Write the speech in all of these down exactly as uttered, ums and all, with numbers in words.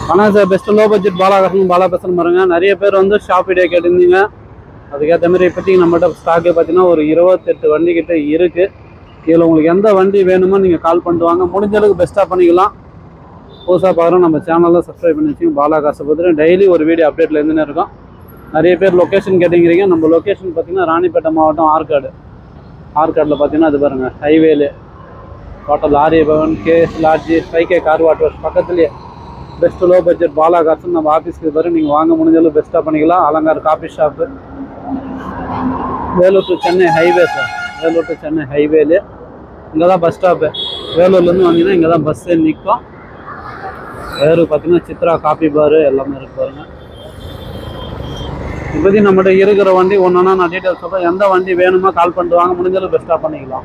ஆனால் sir best low budget Balakasan Bala பேசணும் பாருங்க. நிறைய பேர் வந்து ஷாப் வீடியோ கேட்டிருந்தீங்க. அதுக்கேற்ற மாதிரி இப்போதைக்கு நம்மகிட்ட ஸ்டாக்கே பார்த்தீங்கன்னா ஒரு இருபத்தெட்டு வண்டி கிட்ட இருக்குது. இதில் உங்களுக்கு எந்த வண்டி வேணுமோ நீங்கள் கால் பண்ணிட்டு வாங்க. முடிஞ்ச அளவுக்கு பெஸ்ட்டாக பண்ணிக்கலாம். புதுசாக பார்க்குறோம் நம்ம சேனலில் சப்ஸ்கிரைப் பண்ணி வச்சுங்க. பாலாகாசை பற்றி டெய்லி ஒரு வீடியோ அப்டேட்டில் இருந்துன்னு இருக்கோம். நிறைய பேர் லொக்கேஷன் கேட்டுங்கிறீங்க. நம்ம லொக்கேஷன் பார்த்தீங்கன்னா ராணிப்பேட்டை மாவட்டம் ஆற்காடு. ஆற்காடில் பார்த்தீங்கன்னா அது பாருங்கள் ஹைவேலே ஹோட்டல் ஆரிய பவன் கேஎஸ் லாட்ஜி ஃபைவ் கே கார் வாட்டர் பக்கத்துலேயே பெஸ்ட் லோ பட்ஜெட் பாலாகாசன் நம்ம ஆஃபீஸ்க்கு பாரு. நீங்கள் வாங்க முடிஞ்சாலும் பெஸ்ட்டாக பண்ணிக்கலாம். Alankar coffee shop Vellore to Chennai highway sir. Vellore to Chennai ஹைவேலே இங்கே தான் பஸ் ஸ்டாப்பு. வேலூர்லேருந்து வந்தீங்கன்னா இங்கே தான் பஸ்ஸு நிற்கும். வேறு பார்த்தீங்கன்னா சித்ரா காஃபி பாரு எல்லாமே இருக்கு பாருங்க. இப்போதைக்கு நம்மகிட்ட இருக்கிற வண்டி ஒன்றுனா நான் டீட்டெயில்ஸ் சொல்கிறேன். எந்த வண்டி வேணுமோ கால் பண்ணிட்டு வாங்க. முடிஞ்சாலும் பெஸ்ட்டாக பண்ணிக்கலாம்.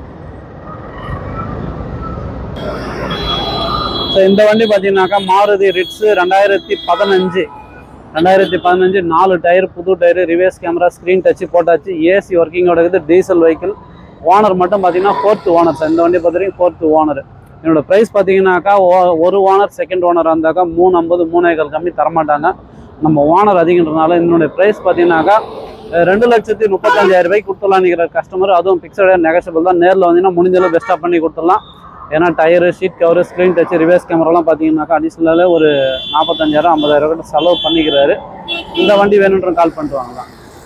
ஸோ இந்த வண்டி பார்த்தீங்கன்னாக்கா மாருதி ரிட்ஸு ரெண்டாயிரத்தி பதினஞ்சு ரெண்டாயிரத்தி பதினஞ்சு நாலு டயர் புது tyre reverse camera screen touch போட்டாச்சு. ஏசி ஒர்க்கிங்கோட இருக்குது. Diesel vehicle. ஓனர் மட்டும் பார்த்தீங்கன்னா ஃபோர்த்து ஓனர் சார். இந்த வண்டி பார்த்தீங்கன்னா ஃபோர்த்து ஓனர். என்னோடய ப்ரைஸ் பார்த்தீங்கன்னாக்கா ஒரு ஓனர் செகண்ட் ஓனர் இருந்தாக்கா மூணு ஐம்பது மூணேகால் கம்மி தரமாட்டாங்க. நம்ம ஓனர் அதிகன்றதுனால என்னுடைய ப்ரைஸ் பார்த்தீங்கன்னாக்கா ரெண்டு லட்சத்தி முப்பத்தஞ்சாயிரம் ரூபாய்க்கு கொடுத்துடலாம் நிற்கிற கஸ்டமர். அதுவும் பிக்சடாக நெகஷபிள் தான். நேரில் வந்தீங்கன்னா முடிஞ்சளவு பெஸ்ட்டாக பண்ணி கொடுத்துடலாம். ஏன்னா tyre seat cover screen touch reverse கேமராலாம் பார்த்தீங்கன்னாக்கா அடிஷனலாக ஒரு நாற்பத்தஞ்சாயிரம் ஐம்பதாயிரம் கிட்ட செலவு பண்ணிக்கிறாரு. இந்த வண்டி வேணுன்ற கால் பண்ணிட்டு வாங்கலாம்.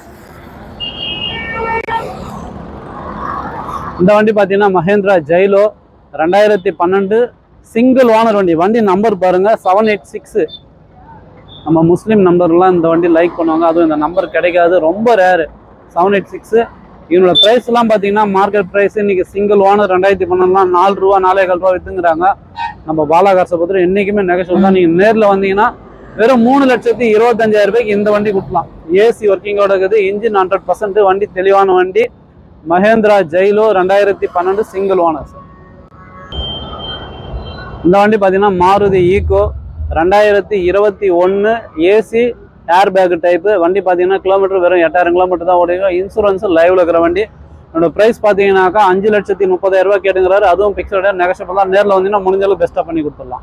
இந்த வண்டி பார்த்தீங்கன்னா மஹேந்திரா ஜெயிலோ ரெண்டாயிரத்தி பன்னெண்டு சிங்கிள் ஓனர் வண்டி. வண்டி நம்பர் பாருங்கள் செவன் எயிட் சிக்ஸு. நம்ம முஸ்லீம் நம்பர்லாம் இந்த வண்டி லைக் பண்ணுவாங்க. அதுவும் இந்த நம்பர் கிடைக்காது, ரொம்ப ரேரு. Seven eight six. இவனோட ப்ரைஸ்லாம் பார்த்தீங்கன்னா மார்க்கெட் ப்ரைஸ் இன்றைக்கி சிங்கிள் ஓனர் ரெண்டாயிரத்தி பன்னெண்டுலாம் நாலு ரூபா நாலேகால் ரூபா விற்றுங்கிறாங்க. நம்ம பாலாகாசை பற்றி என்றைக்குமே நெகஷபிள் தான். நீங்கள் நேரில் வந்தீங்கன்னா வெறும் மூணு லட்சத்தி இருபத்தஞ்சாயிரம் ரூபாய்க்கு இந்த வண்டி கொடுக்கலாம். ஏசி ஒர்க்கிங்கோட இருக்குது. இன்ஜின் ஹண்ட்ரட் பர்சன்ட் வண்டி தெளிவான வண்டி. மஹேந்திரா ஜெயிலோ ரெண்டாயிரத்தி பன்னெண்டு சிங்கிள் ஓனர் சார். இந்த வண்டி பார்த்தீங்கன்னா மாருதி ஈகோ ரெண்டாயிரத்தி இருபத்தி ஒன்று ஏசி ஏர் பேக் டைப்பு வண்டி. பார்த்தீங்கன்னா கிலோமீட்டர் வெறும் எட்டாயிரம் கிலோமீட்டர் தான் ஓடிக்கும். இன்சூரன்ஸு லைவில் இருக்கிற வண்டி. என்னோட ப்ரைஸ் பார்த்தீங்கன்னாக்கா அஞ்சு லட்சத்தி முப்பதாயிரம் ரூபா கேட்டுங்கிறாரு. அதுவும் பிக்சடாக நெகஷபிள் தான். நேரில் வந்தீங்கன்னா முடிஞ்சளவு பெஸ்ட்டாக பண்ணி கொடுத்துடலாம்.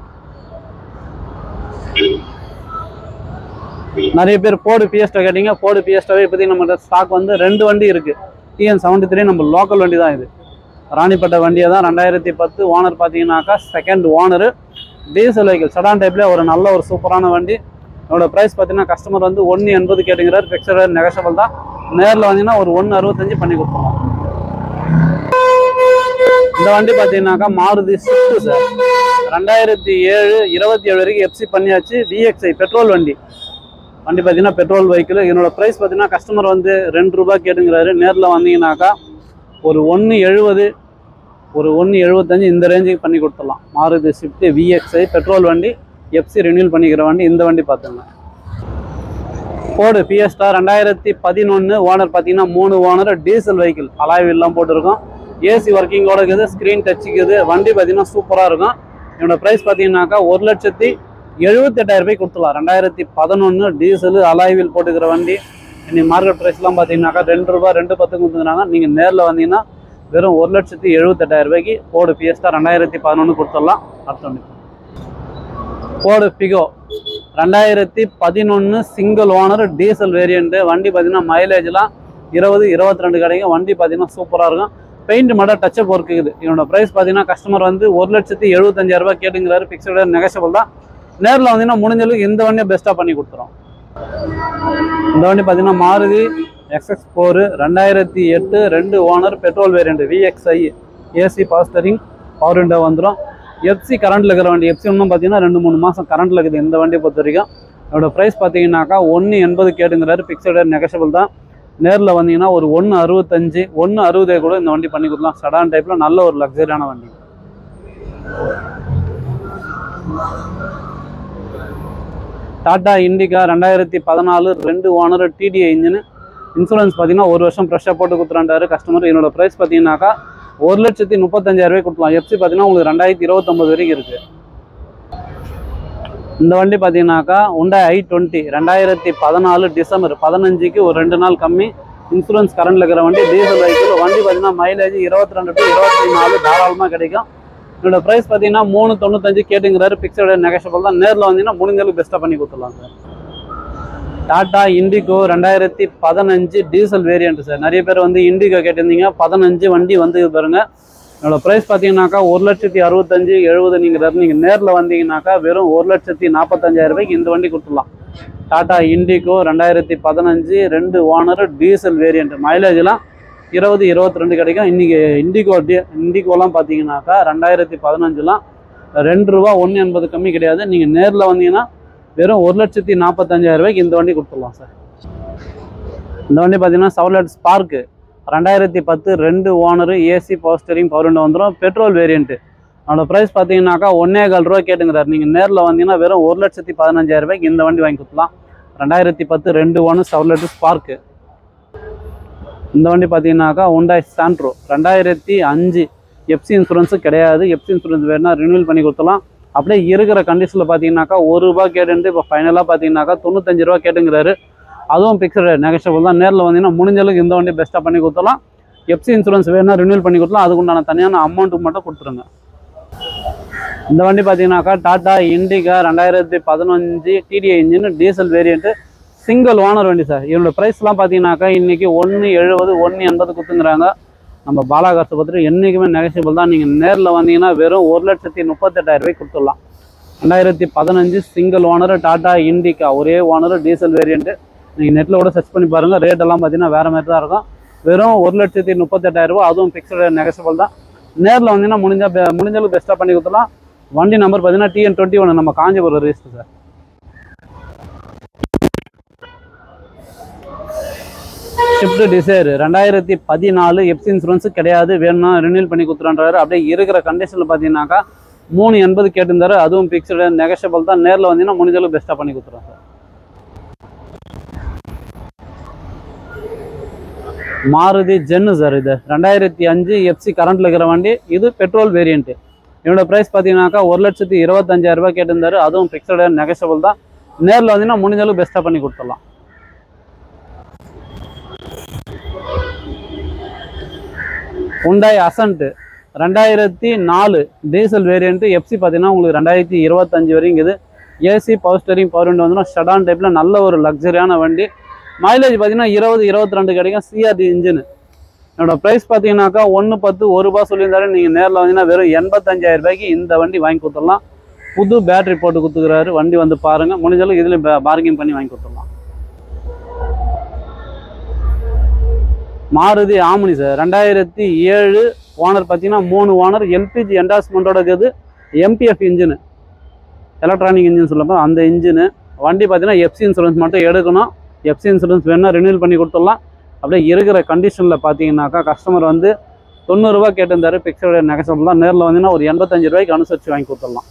நிறைய பேர் போர்டு பிஎஸ்டா கேட்டீங்க. போர்டு பிஎஸ்டாவே இப்போதைக்கு நம்ம ஸ்டாக் வந்து ரெண்டு வண்டி இருக்குது. டிஎன் செவன்ட்டி த்ரீ நம்ம லோக்கல் வண்டி தான். இது ராணிப்பேட்டை வண்டியை தான். ரெண்டாயிரத்தி பத்து ஓனர் பார்த்தீங்கன்னாக்கா second owner. Diesel vehicle sedan டைப்லேயே ஒரு நல்ல ஒரு சூப்பரான வண்டி. என்னோட ப்ரைஸ் பார்த்தீங்கன்னா கஸ்டமர் வந்து ஒன்று எண்பது கேட்டுங்கிறார். பிக்சடாக நெகஷபிள் தான். நேரில் வந்தீங்கன்னா ஒரு ஒன்று அறுபத்தஞ்சு பண்ணி கொடுத்துருவோம். இந்த வண்டி பார்த்தீங்கன்னாக்கா மாருதி ஸ்விஃப்ட் சார். ரெண்டாயிரத்தி ஏழு இருபத்தி ஏழு வரைக்கும் எஃப்சி பண்ணியாச்சு. விஎக்ஸ்ஐ பெட்ரோல் வண்டி. வண்டி பார்த்தீங்கன்னா பெட்ரோல் வெஹிக்கிள். என்னோட ப்ரைஸ் பார்த்தீங்கன்னா கஸ்டமர் வந்து ரெண்டு ரூபா கேட்டுங்கிறாரு. நேரில் வந்தீங்கன்னாக்கா ஒரு ஒன்று எழுபது ஒரு ஒன்று எழுபத்தஞ்சு இந்த ரேஞ்சுக்கு பண்ணி கொடுத்துடலாம். மாருதி ஸ்விஃப்ட் விஎக்ஸ்ஐ பெட்ரோல் வண்டி. எஃப்சி ரினியூல் பண்ணிக்கிற வண்டி. இந்த வண்டி பார்த்துங்க. ஃபோர்டு ஃபியஸ்டா ரெண்டாயிரத்தி பதினொன்று ஓனர் பார்த்தீங்கன்னா மூணு ஓனர். Diesel vehicle. அலாய் வீல்லாம் போட்டிருக்கோம். ஏசி ஒர்க்கிங்கோட இருக்குது. ஸ்க்ரீன் டச்சுக்குது. வண்டி பார்த்தீங்கன்னா சூப்பராக இருக்கும். என்னோட ப்ரைஸ் பார்த்தீங்கன்னாக்கா ஒரு லட்சத்தி எழுபத்தெட்டாயிரம் ரூபாய்க்கு கொடுத்துடலாம். ரெண்டாயிரத்தி பதினொன்று டீசலு அலாய் வீல் போட்டுக்கிற வண்டி. இன்னைக்கு மார்க்கெட் ப்ரைஸ்லாம் பார்த்தீங்கன்னாக்கா ரெண்டு ரூபா ரெண்டு பத்துக்கு கொடுத்துருந்தாங்க. நீங்கள் நேரில் வந்தீங்கன்னா வெறும் ஒரு லட்சத்தி எழுபத்தெட்டாயிரம் ரூபாய்க்கு ஃபோர்டு ஃபியஸ்டா ரெண்டாயிரத்தி பதினொன்று கொடுத்துடலாம். அடுத்த வண்டி ஃபோர்டு ஃபிகோ ரெண்டாயிரத்தி பதினொன்று சிங்கிள் ஓனர் டீசல் வேரியண்ட்டு. வண்டி பார்த்தீங்கன்னா மைலேஜ்லாம் இருபது இருபத்தி ரெண்டு கிடைக்கும். வண்டி பார்த்தீங்கன்னா சூப்பராக இருக்கும். பெயிண்ட் மட்டும் டச்சப் ஒர்க் இருக்குது. என்னோட ப்ரைஸ் பார்த்தீங்கன்னா கஸ்டமர் வந்து ஒரு லட்சத்தி எழுபத்தஞ்சாயிரம் ரூபாய் கேட்டுங்கிறாரு. பிக்சடாக நெகஷபிள் தான். நேரில் வந்தீங்கன்னா முடிஞ்சளவுக்கு இந்த வண்டியை பெஸ்ட்டாக பண்ணி கொடுத்துரும். இந்த வண்டி பார்த்தீங்கன்னா மாருதி எக்ஸ்எக்ஸ் ஃபோரு ரெண்டாயிரத்தி எட்டு ரெண்டு owner petrol variant VXi. AC power steering power window வந்துடும். எஃப்சி கரண்டில் இருக்கிற வண்டி. எஃப்சி இன்னும் பார்த்தீங்கன்னா ரெண்டு மூணு மாதம் கரண்டில் இருக்குது இந்த வண்டியை பொறுத்த வரைக்கும். என்னோட ப்ரைஸ் பார்த்தீங்கன்னாக்கா ஒன்று எண்பது கேட்டுங்கிறாரு. பிக்சடாக நெகஷபிள் தான். நேரில் வந்தீங்கன்னா ஒரு ஒன்று அறுபத்தஞ்சு ஒன்று அறுபதே கூட இந்த வண்டி பண்ணி கொடுக்கலாம். செடான் டைப்பில் நல்ல ஒரு லக்ஸரியான வண்டி. டாடா இண்டிகா ரெண்டாயிரத்தி பதினாலு ரெண்டு ஓனர் டிடிஐ இன்ஜின். இன்சூரன்ஸ் பார்த்தீங்கன்னா ஒரு வருஷம் ஃப்ரெஷ்ஷாக போட்டு கொடுத்துறாண்டாரு கஸ்டமர். என்னோட ப்ரைஸ் பார்த்தீங்கன்னாக்கா ஒரு லட்சத்தி முப்பத்தஞ்சாயிரம் ரூபாய் கொடுக்கலாம். எஃப்சி பார்த்தீங்கன்னா உங்களுக்கு ரெண்டாயிரத்தி இருபத்தொம்பது வரைக்கும் இருக்குது. இந்த வண்டி பார்த்தீங்கன்னாக்கா ஹுண்டாய் ஐ டுவெண்ட்டி ரெண்டாயிரத்தி பதினாலு டிசம்பர் பதினஞ்சுக்கு ஒரு ரெண்டு நாள் கம்மி. இன்சூரன்ஸ் கரண்டில் இருக்கிற வண்டி. Diesel vehicle. வண்டி பார்த்தீங்கன்னா மைலேஜ் இருபத்தி ரெண்டு டு இருபத்தி நாலு தாராளமாக கிடைக்கும். இதோட ப்ரைஸ் பார்த்தீங்கன்னா மூணு தொண்ணூத்தஞ்சு கேட்டுங்கிறாரு. பிக்சடு நெகஷபிள் தான். நேரில் வந்தீங்கன்னா முடிஞ்சளவுக்கு பெஸ்ட்டாக பண்ணி கொடுத்துடலாம் சார். டாடா இண்டிகோ ரெண்டாயிரத்தி பதினஞ்சு டீசல் வேரியண்ட் சார். நிறைய பேர் வந்து இண்டிகோ கேட்டிருந்தீங்க. பதினஞ்சு வண்டி வந்து பாருங்க. இதோட ப்ரைஸ் பார்த்தீங்கன்னாக்கா ஒரு லட்சத்தி அறுபத்தஞ்சு எழுபது நீங்கள் நீங்கள் நேரில் வந்தீங்கன்னாக்கா வெறும் ஒரு லட்சத்தி நாற்பத்தஞ்சாயிரம் ரூபாய்க்கு இந்த வண்டி கொடுத்துடலாம். டாடா இண்டிகோ ரெண்டாயிரத்தி பதினஞ்சு ரெண்டு ஓனர் டீசல் வேரியண்ட். மைலேஜ்லாம் இருபது இருபத்தி ரெண்டு கிடைக்கும். இன்றைக்கி இண்டிகோ டி இண்டிகோலாம் பார்த்தீங்கன்னாக்கா ரெண்டாயிரத்தி பதினஞ்சுலாம் ரெண்டு ரூபா ஒன்று எண்பது கம்மி கிடையாது. நீங்கள் நேரில் வந்தீங்கன்னா வெறும் ஒரு லட்சத்தி நாற்பத்தஞ்சாயிரம் ரூபாய்க்கு இந்த வண்டி கொடுத்துடலாம் சார். இந்த வண்டி பார்த்தீங்கன்னா செவர்லெட் ஸ்பார்க்கு ரெண்டாயிரத்தி பத்து ரெண்டு owner AC power steering power window வந்துடும். Petrol variant. அதோட ப்ரைஸ் பார்த்தீங்கன்னாக்கா ஒன்னே கால் ரூபா கேட்டுங்கிறார். நீங்கள் நேரில் வந்தீங்கன்னா வெறும் ஒரு லட்சத்தி பதினஞ்சாயிரம் ரூபாய்க்கு இந்த வண்டி வாங்கி கொடுத்துலாம். ரெண்டாயிரத்தி பத்து ரெண்டு ஓனர் செவர்லெட் ஸ்பார்க்கு. இந்த வண்டி பார்த்தீங்கன்னாக்கா ஹுண்டாய் சாண்ட்ரோ ரெண்டாயிரத்தி அஞ்சு எஃப்சி இன்சூரன்ஸு கிடையாது. எஃப்சி இன்சூரன்ஸ் வேணுன்னா ரினியூவல் பண்ணி கொடுத்துலாம். அப்படியே இருக்கிற கண்டிஷனில் பார்த்தீங்கன்னாக்கா ஒரு ரூபா கேட்டு இப்போ ஃபைனலாக பார்த்தீங்கன்னாக்கா தொண்ணூத்தஞ்சு ரூபா கேட்டுங்கிறாரு. அதுவும் பிக்சடு நெகஷபிள் தான். நேரில் வந்தீங்கன்னா முடிஞ்சளவுக்கு இந்த வண்டி பெஸ்ட்டாக பண்ணி கொடுத்துலாம். எஃப்சி இன்சூரன்ஸ் வேணுன்னா ரினியூவல் பண்ணி கொடுத்துலாம். அதுக்குண்டான தனியான அமௌண்ட்டுக்கு மட்டும் கொடுத்துருங்க. இந்த வண்டி பார்த்தீங்கன்னாக்கா டாடா இண்டிகா ரெண்டாயிரத்தி பதினஞ்சு TDI engine diesel variant single owner வண்டி சார். இதோட ப்ரைஸ்லாம் பார்த்தீங்கன்னாக்கா இன்றைக்கி ஒன்று எழுபது ஒன்று எண்பது கொடுத்துங்கிறாங்க. நம்ம பாலாகாசை பார்த்துட்டு என்றைக்குமே நெகஷபிள் தான். நீங்கள் நேரில் வந்தீங்கன்னா வெறும் ஒரு லட்சத்தி முப்பத்தெட்டாயிரம் ரூபாய்க்கு கொடுத்துடலாம். ரெண்டாயிரத்தி பதினஞ்சு சிங்கிள் ஓனர் டாடா இண்டிகா ஒரே ஓனர் டீசல் வேரியண்ட்டு. நீங்கள் நெட்டில் கூட சர்ச் பண்ணி பாருங்கள். ரேட்டெல்லாம் பார்த்தீங்கன்னா வேறு மாதிரி தான் இருக்கும். வெறும் ஒரு லட்சத்தி முப்பத்தெட்டாயிரம் ரூபா. அதுவும் பிக்சடு நெகஷபிள் தான். நேரில் வந்தீங்கன்னா முடிஞ்சால் முடிஞ்சளவுக்கு பெஸ்ட்டாக பண்ணி கொடுத்துலாம். வண்டி நம்பர் பார்த்தீங்கன்னா டிஎன் டுவெண்ட்டி ஒன்று நம்ம Kanchipuram register sir. Swift Dzire ரெண்டாயிரத்தி பதினாலு எஃப்சி இன்சூரன்ஸு கிடையாது. வேணும்னா ரினியூவல் பண்ணி கொடுத்துறாரு. அப்படியே இருக்கிற கண்டிஷனில் பார்த்தீங்கன்னாக்கா மூணு எண்பது கேட்டிருந்தாரு. அதுவும் பிக்சடு நெகஷபிள் தான். நேரில் வந்தீங்கன்னா முடிஞ்சளவுக்கு பெஸ்ட்டாக பண்ணி கொடுத்துருவோம் சார். Maruti gen sir. இது ரெண்டாயிரத்தி அஞ்சு எஃப்சி கரண்ட்டில் இருக்கிற வண்டி. இது பெட்ரோல் வேரியண்ட்டு. என்னோட ப்ரைஸ் பார்த்தீங்கன்னாக்கா ஒரு லட்சத்தி இருபத்தஞ்சாயிரம் ரூபாய் கேட்டிருந்தாரு. அதுவும் பிக்சடு நெகஷபிள் தான். நேரில் வந்தீங்கன்னா முடிஞ்சளவுக்கு பெஸ்ட்டாக பண்ணி கொடுத்துடலாம். ஹுண்டாய் அசன்ட் ரெண்டாயிரத்தி நாலு டீசல் வேரியண்ட்டு எஃப்சி பார்த்தீங்கன்னா உங்களுக்கு ரெண்டாயிரத்தி இருபத்தஞ்சு வரைங்குது. AC power steering power window வந்துடும். ஷடான் டைப்பில் நல்ல ஒரு லக்ஸரியான வண்டி. மைலேஜ் பார்த்தீங்கன்னா இருபது இருபத்தி ரெண்டு கிடைக்கும். CRT engine. என்னோட ப்ரைஸ் பார்த்தீங்கன்னாக்கா ஒன்று பத்து ஒரு ரூபா சொல்லியிருந்தாரு. நீங்கள் நேரில் வந்தீங்கன்னா வெறும் எண்பத்தஞ்சாயிரம் ரூபாய்க்கு இந்த வண்டி வாங்கி கொடுத்துடலாம். புது பேட்டரி போட்டு கொடுத்துக்கிறாரு. வண்டி வந்து பாருங்கள். முடிஞ்சளவுக்கு இதில் பார்கிங் பண்ணி வாங்கி கொடுத்துடலாம். மாருதி ஆம்னி சார் ரெண்டாயிரத்தி ஏழு ஓனர் பார்த்தீங்கன்னா மூணு ஓனர் எல்பிஜி என்டாஸ்மெண்ட்டோட இருக்குது. எம்பிஎஃப் இன்ஜினு எலக்ட்ரானிக் இன்ஜின் சொல்லப்போ அந்த இன்ஜினு. வண்டி பார்த்தீங்கன்னா எஃப்சி இன்சூரன்ஸ் மட்டும் எடுக்கணும். எஃப்சி இன்சூரன்ஸ் வேணுன்னா ரினியூவல் பண்ணி கொடுத்துடலாம். அப்படியே இருக்கிற கண்டிஷனில் பார்த்தீங்கன்னாக்கா கஸ்டமர் வந்து தொண்ணூறுரூவா கேட்டிருந்தாரு. பிக்சடு நெகஷபிள் தான். நேரில் வந்தீங்கன்னா ஒரு எண்பத்தஞ்சு ரூபாய்க்கு அனுசரித்து வாங்கி கொடுத்துடலாம்.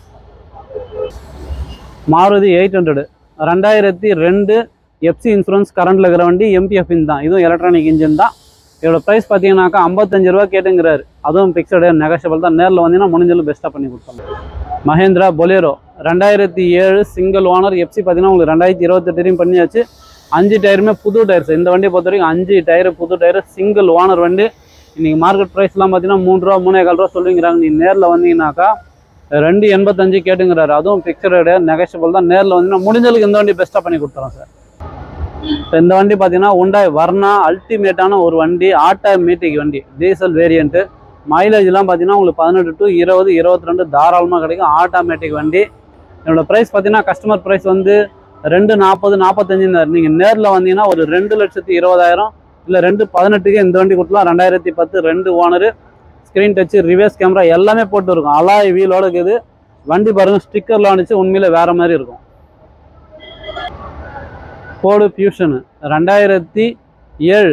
மாருதி எயிட் ஹண்ட்ரடு ரெண்டாயிரத்தி ரெண்டு எஃப்சி இன்சூரன்ஸ் கரண்ட்டில் இருக்கிற வண்டி. எம்பிஎஃப் இன் தான். இதுவும் எலக்ட்ரானிக் இன்ஜின் தான். இதோட ப்ரைஸ் பார்த்தீங்கன்னாக்கா ஐம்பத்தஞ்சு ரூபா கேட்டுங்கிறாரு. அதுவும் பிக்சடு நெகஷபிள் தான். நேரில் வந்தீங்கன்னா முடிஞ்சளவு பெஸ்ட்டாக பண்ணி கொடுத்துடலாம். மஹேந்திரா பொலேரோ ரெண்டாயிரத்தி ஏழு சிங்கிள் ஓனர் எஃப்சி பார்த்தீங்கன்னா உங்களுக்கு ரெண்டாயிரத்தி இருபத்தெட்டுலையும் பண்ணியாச்சு. அஞ்சு டயருமே புது டயர்ஸ். இந்த வண்டியை பொறுத்த வரைக்கும் அஞ்சு டயரு புது டயரு சிங்கிள் ஓனர் வண்டி. இன்றைக்கி மார்க்கெட் ப்ரைஸ்லாம் பார்த்தீங்கன்னா மூணு ரூபா மூணே கால் ரூபா சொல்லுங்கிறாங்க. நீங்கள் நேரில் வந்தீங்கன்னாக்கா ரெண்டு எண்பத்தஞ்சு கேட்டுங்கிறாரு. அதுவும் பிக்சடு நெகஷபிள் தான். நேரில் வந்தீங்கன்னா முடிஞ்சளவுக்கு இந்த வண்டி பெஸ்ட்டாக பண்ணி கொடுத்துறோம் சார். இந்த வண்டி பார்த்தீங்கன்னா ஹுண்டாய் வர்னா அல்டிமேட்டான ஒரு வண்டி. ஆட்டோமேட்டிக் வண்டி டீசல் வேரியண்ட்டு. மைலேஜ்லாம் பார்த்தீங்கன்னா உங்களுக்கு பதினெட்டு டு இருபது இருபத்தி ரெண்டு தாராளமாக கிடைக்கும். ஆட்டோமேட்டிக் வண்டி. என்னோட ப்ரைஸ் பார்த்தீங்கன்னா கஸ்டமர் ப்ரைஸ் வந்து ரெண்டு நாற்பது நாற்பத்தஞ்சுன்னு. நீங்கள் நேரில் வந்தீங்கன்னா ஒரு ரெண்டு லட்சத்தி இருபதாயிரம் இல்லை ரெண்டு பதினெட்டுக்கு இந்த வண்டி கொடுக்கலாம். ரெண்டாயிரத்தி பத்து ரெண்டு owner. Screen touch reverse camera எல்லாமே போட்டு இருக்கும். அலாய் வீலோட இருக்குது. வண்டி பாருங்கள் ஸ்டிக்கர்லாம் வந்துச்சு. உண்மையில வேறு மாதிரி இருக்கும். ஃபோர்டு ஃபியூஷனு ரெண்டாயிரத்தி ஏழு.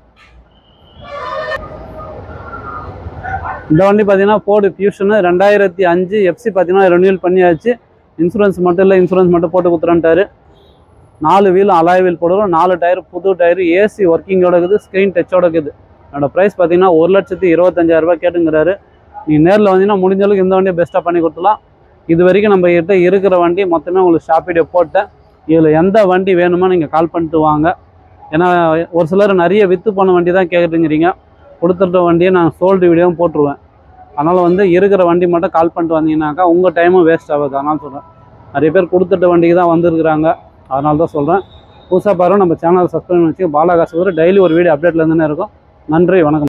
இந்த வண்டி பார்த்தீங்கன்னா ஃபோர்டு ஃபியூஷனு ரெண்டாயிரத்தி அஞ்சு எஃப்சி பார்த்தீங்கன்னா ரினியூவல் பண்ணியாச்சு. இன்சூரன்ஸ் மட்டும் இல்லை இன்சூரன்ஸ் மட்டும் போட்டு கொடுத்துறான்ட்டாரு. நாலு வீலும் அலாய் வீல் போடுறோம். நாலு டயர் புது டயரு. ஏசி ஒர்க்கிங்கோட இருக்குது. ஸ்க்ரீன் டச்சோட இருக்குது. என்னோட ப்ரைஸ் பார்த்தீங்கன்னா ஒரு லட்சத்தி இருபத்தஞ்சாயிரம் ரூபாய் கேட்டுங்கிறாரு. நீங்கள் நேரில் வந்தீங்கன்னா முடிஞ்சளவுக்கு இந்த வண்டியை பெஸ்ட்டாக பண்ணி கொடுத்துலாம். இது வரைக்கும் நம்ம கிட்ட இருக்கிற வண்டி மொத்தமே உங்களுக்கு ஷாப் வீடியோ போட்டேன். இதில் எந்த வண்டி வேணுமோ நீங்கள் கால் பண்ணிட்டு வாங்க. ஏன்னா ஒரு சிலர் நிறைய விற்று போன வண்டி தான் கேட்குறீங்க. கொடுத்துட்ட வண்டியை நான் சோல்டு வீடியோவும் போட்டுருவேன். அதனால் வந்து இருக்கிற வண்டி மட்டும் கால் பண்ணிட்டு வந்தீங்கன்னாக்கா உங்கள் டைமும் வேஸ்ட் ஆகுது. அதனால் சொல்கிறேன், நிறைய பேர் கொடுத்துட்ட வண்டிக்கு தான் வந்திருக்கிறாங்க. அதனால தான் சொல்கிறேன். புதுசாக பாருங்கள், நம்ம சேனலை சப்ஸ்கிரைப் பண்ணி வச்சு பாலா காசு டெய்லி ஒரு வீடியோ அப்டேட்லேருந்துன்னு இருக்கும். நன்றி, வணக்கம்.